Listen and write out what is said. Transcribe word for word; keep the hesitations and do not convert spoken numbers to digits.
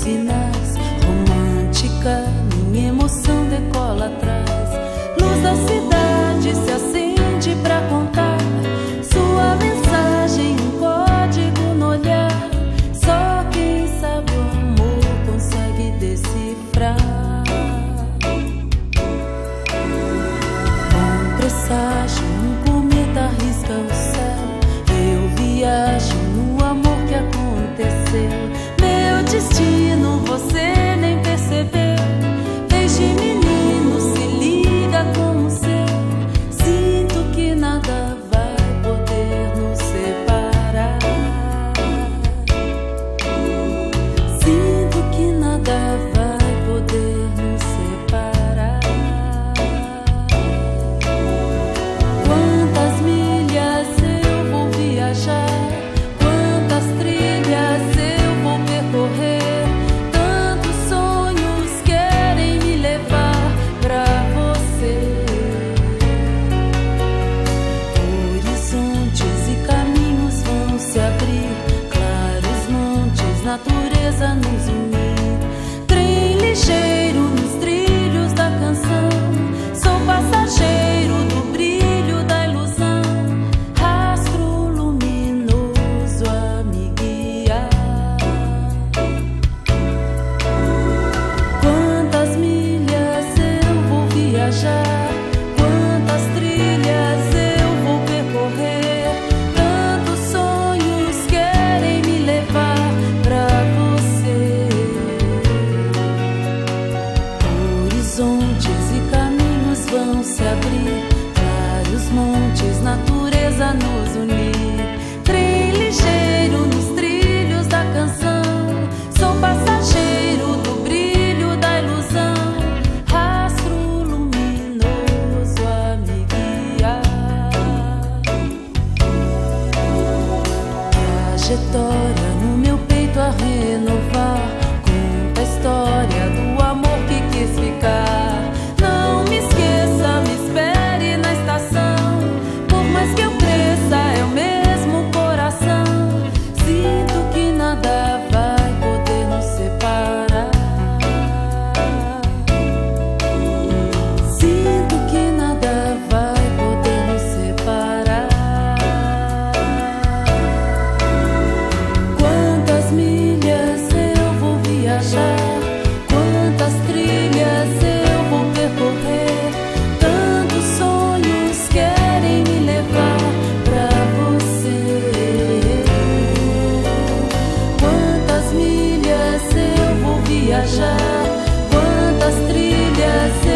finais. Romântica, minha emoção decola atrás. Luz da cidade se acende pra contar sua mensagem, um código no olhar. Só quem sabe o amor consegue decifrar. Bom presságio, um cometa risca o céu. Eu viajo no amor que aconteceu. Meu destino você nem percebeu. Desde menino se liga com o seu. Sinto que nada vai poder nos separar. Sinto que nada vai poder nos separar. Quantas milhas eu vou viajar, quantas trilhas eu vou percorrer. Tantos sonhos querem me levar pra você. Horizontes e caminhos vão se abrir, claros montes, natureza nos unir. Trem ligeiro nos trilhos da canção, sou passageiro do brilho da ilusão. Rastro luminoso a me guiar. Quantas milhas eu vou viajar, quantas trilhas eu vou percorrer. Tantos sonhos querem me levar pra você. Horizontes e caminhos vão se abrir, claros montes, natureza nos unir. Trem ligeiro nos trilhos da canção, sou passageiro do brilho da ilusão. Rastro luminoso a me guiar. Trajetória no meu peito a renovar, conta a história do amor que quis ficar. Não me esqueça, me espere na estação. Por mais que eu cresça, é o mesmo coração. Sinto que nada vai poder nos separar. Sinto que nada vai poder nos separar. Quantas milhas eu vou viajar, quantas trilhas eu vou percorrer. Tantos sonhos querem me levar pra você. Quantas milhas eu vou viajar, quantas trilhas